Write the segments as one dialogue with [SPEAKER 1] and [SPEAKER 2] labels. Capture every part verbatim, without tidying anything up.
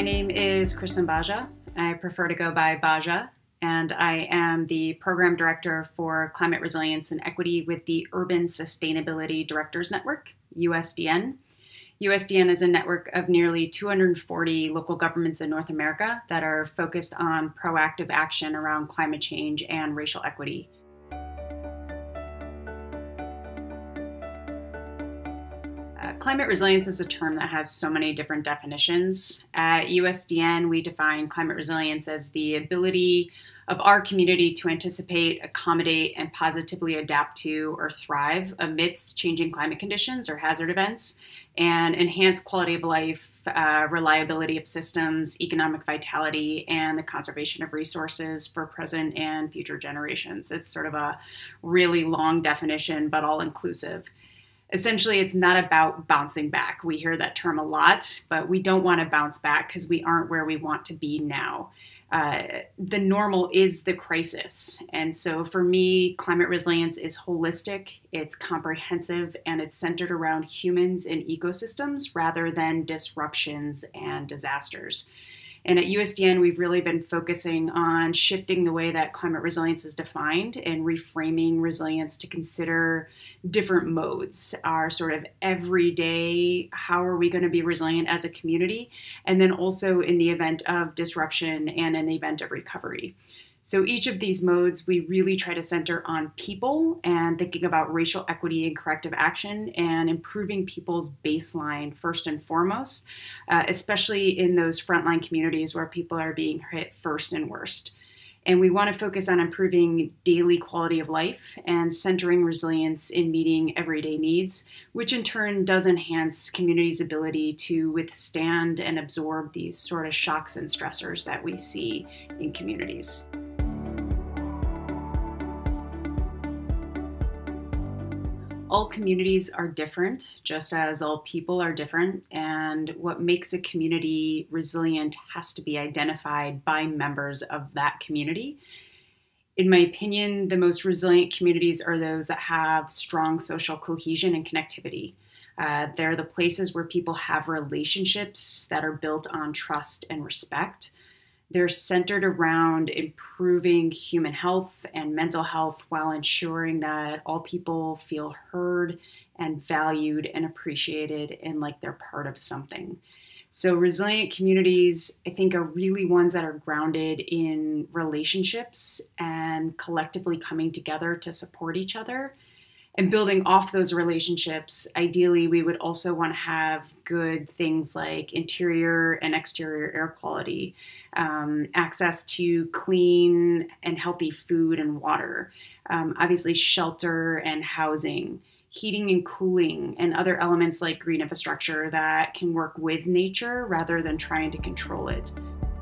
[SPEAKER 1] My name is Kristin Baja. I prefer to go by Baja, and I am the Program Director for Climate Resilience and Equity with the Urban Sustainability Directors Network, U S D N. U S D N is a network of nearly two hundred forty local governments in North America that are focused on proactive action around climate change and racial equity. Uh, climate resilience is a term that has so many different definitions. At U S D N, we define climate resilience as the ability of our community to anticipate, accommodate, and positively adapt to or thrive amidst changing climate conditions or hazard events, and enhance quality of life, uh, reliability of systems, economic vitality, and the conservation of resources for present and future generations. It's sort of a really long definition, but all inclusive. Essentially, it's not about bouncing back. We hear that term a lot, but we don't want to bounce back because we aren't where we want to be now. Uh, the normal is the crisis. And so for me, climate resilience is holistic, it's comprehensive, and it's centered around humans and ecosystems rather than disruptions and disasters. And at U S D N, we've really been focusing on shifting the way that climate resilience is defined and reframing resilience to consider different modes, our sort of everyday, how are we going to be resilient as a community, and then also in the event of disruption and in the event of recovery. So each of these modes, we really try to center on people and thinking about racial equity and corrective action and improving people's baseline first and foremost, uh, especially in those frontline communities where people are being hit first and worst. And we want to focus on improving daily quality of life and centering resilience in meeting everyday needs, which in turn does enhance communities' ability to withstand and absorb these sort of shocks and stressors that we see in communities. All communities are different, just as all people are different, and what makes a community resilient has to be identified by members of that community. In my opinion, the most resilient communities are those that have strong social cohesion and connectivity. Uh, they're the places where people have relationships that are built on trust and respect. They're centered around improving human health and mental health while ensuring that all people feel heard and valued and appreciated and like they're part of something. So resilient communities, I think, are really ones that are grounded in relationships and collectively coming together to support each other. And building off those relationships, ideally, we would also want to have good things like interior and exterior air quality, um, access to clean and healthy food and water, um, obviously shelter and housing, heating and cooling, and other elements like green infrastructure that can work with nature rather than trying to control it.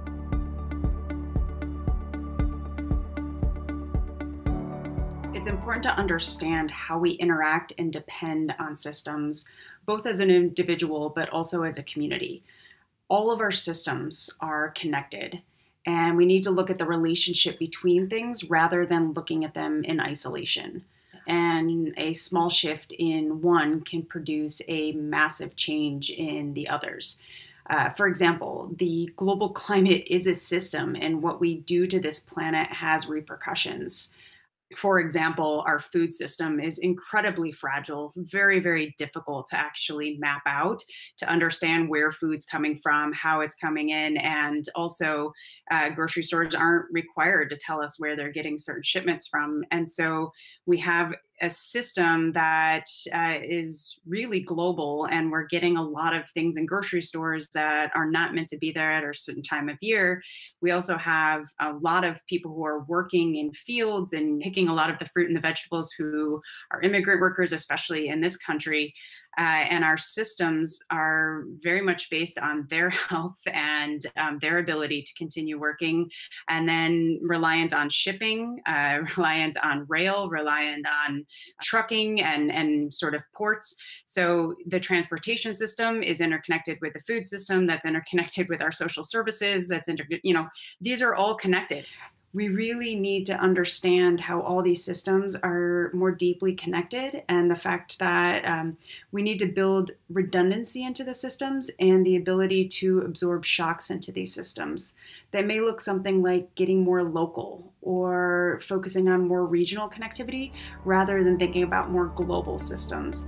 [SPEAKER 1] It's important to understand how we interact and depend on systems, both as an individual, but also as a community. All of our systems are connected, and we need to look at the relationship between things rather than looking at them in isolation. And a small shift in one can produce a massive change in the others. Uh, for example, the global climate is a system, and what we do to this planet has repercussions. For example, our food system is incredibly fragile, very, very difficult to actually map out, to understand where food's coming from, how it's coming in, and also uh, grocery stores aren't required to tell us where they're getting certain shipments from. And so we have a system that uh, is really global, and we're getting a lot of things in grocery stores that are not meant to be there at a certain time of year. We also have a lot of people who are working in fields and picking a lot of the fruit and the vegetables who are immigrant workers, especially in this country. Uh, and our systems are very much based on their health and um, their ability to continue working, and then reliant on shipping, uh, reliant on rail, reliant on trucking and, and sort of ports. So the transportation system is interconnected with the food system, that's interconnected with our social services, that's inter- you know, these are all connected. We really need to understand how all these systems are more deeply connected, and the fact that um, we need to build redundancy into the systems and the ability to absorb shocks into these systems. That may look something like getting more local or focusing on more regional connectivity rather than thinking about more global systems.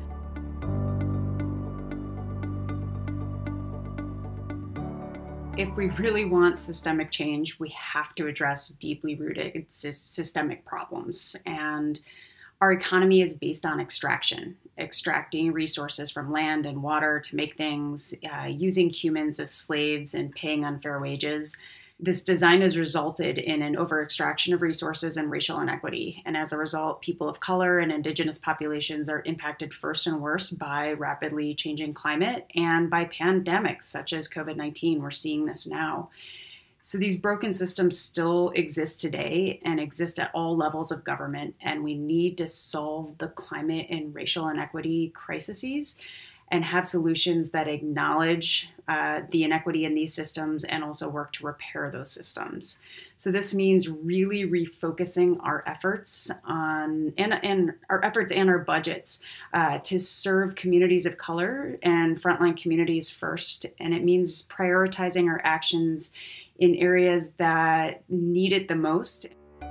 [SPEAKER 1] If we really want systemic change, we have to address deeply rooted systemic problems. And our economy is based on extraction, extracting resources from land and water to make things, uh, using humans as slaves and paying unfair wages. This design has resulted in an over-extraction of resources and racial inequity. And as a result, people of color and indigenous populations are impacted first and worst by rapidly changing climate and by pandemics such as COVID nineteen. We're seeing this now. So these broken systems still exist today and exist at all levels of government. And we need to solve the climate and racial inequity crises and have solutions that acknowledge uh, the inequity in these systems and also work to repair those systems. So this means really refocusing our efforts on and, and our efforts and our budgets uh, to serve communities of color and frontline communities first. And it means prioritizing our actions in areas that need it the most.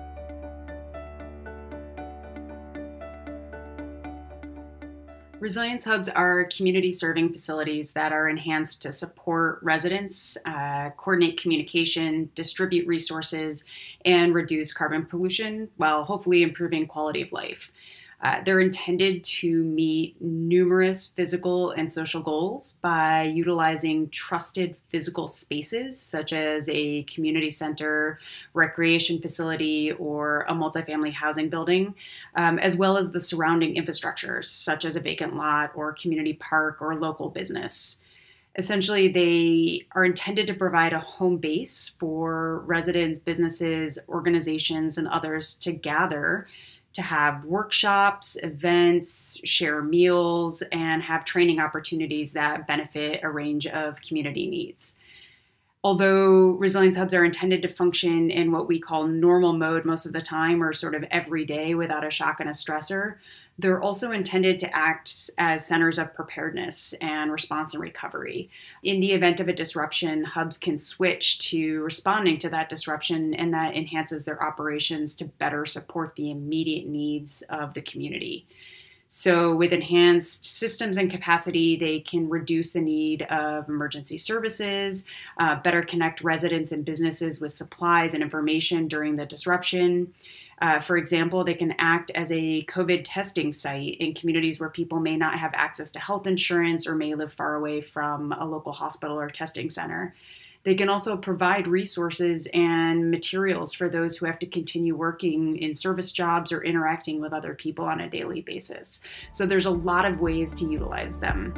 [SPEAKER 1] Resilience hubs are community-serving facilities that are enhanced to support residents, uh, coordinate communication, distribute resources, and reduce carbon pollution while hopefully improving quality of life. Uh, they're intended to meet numerous physical and social goals by utilizing trusted physical spaces, such as a community center, recreation facility, or a multifamily housing building, um, as well as the surrounding infrastructures, such as a vacant lot or community park or local business. Essentially, they are intended to provide a home base for residents, businesses, organizations, and others to gather, to have workshops, events, share meals, and have training opportunities that benefit a range of community needs. Although resilience hubs are intended to function in what we call normal mode most of the time, or sort of every day without a shock and a stressor, they're also intended to act as centers of preparedness and response and recovery. In the event of a disruption, hubs can switch to responding to that disruption, and that enhances their operations to better support the immediate needs of the community. So with enhanced systems and capacity, they can reduce the need of emergency services, uh, better connect residents and businesses with supplies and information during the disruption. Uh, for example, they can act as a COVID testing site in communities where people may not have access to health insurance or may live far away from a local hospital or testing center. They can also provide resources and materials for those who have to continue working in service jobs or interacting with other people on a daily basis. So there's a lot of ways to utilize them.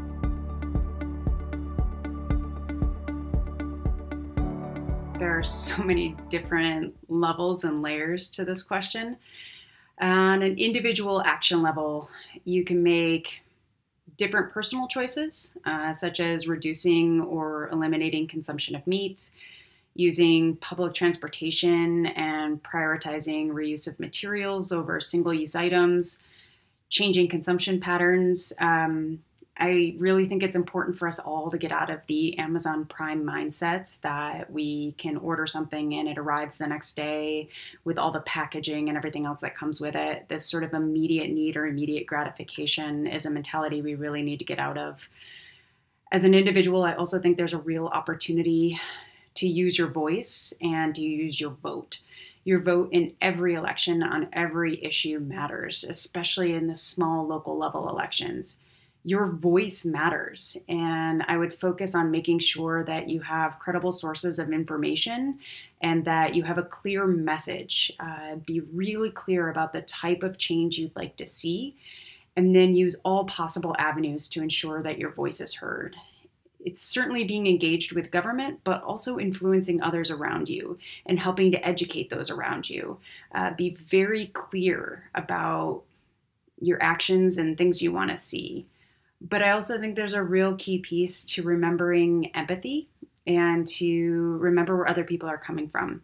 [SPEAKER 1] There are so many different levels and layers to this question. On an individual action level, you can make different personal choices, uh, such as reducing or eliminating consumption of meat, using public transportation and prioritizing reuse of materials over single-use items, changing consumption patterns. Um, I really think it's important for us all to get out of the Amazon Prime mindset that we can order something and it arrives the next day with all the packaging and everything else that comes with it. This sort of immediate need or immediate gratification is a mentality we really need to get out of. As an individual, I also think there's a real opportunity to use your voice and to use your vote. Your vote in every election on every issue matters, especially in the small local level elections. Your voice matters, and I would focus on making sure that you have credible sources of information and that you have a clear message. Uh, be really clear about the type of change you'd like to see, and then use all possible avenues to ensure that your voice is heard. It's certainly being engaged with government, but also influencing others around you and helping to educate those around you. Uh, be very clear about your actions and things you want to see. But I also think there's a real key piece to remembering empathy and to remember where other people are coming from.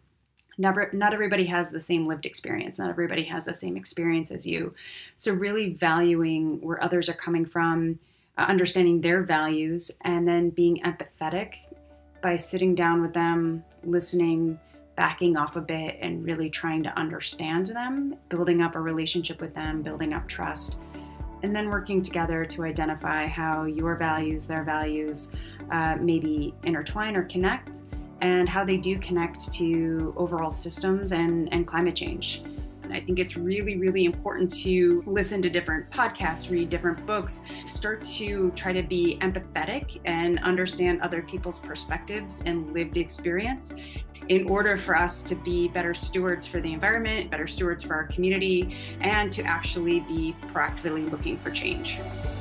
[SPEAKER 1] Never, not everybody has the same lived experience. Not everybody has the same experience as you. So really valuing where others are coming from, uh, understanding their values, and then being empathetic by sitting down with them, listening, backing off a bit, and really trying to understand them, building up a relationship with them, building up trust, and then working together to identify how your values, their values, uh, maybe intertwine or connect, and how they do connect to overall systems and, and climate change. And I think it's really, really important to listen to different podcasts, read different books, start to try to be empathetic and understand other people's perspectives and lived experience in order for us to be better stewards for the environment, better stewards for our community, and to actually be proactively looking for change.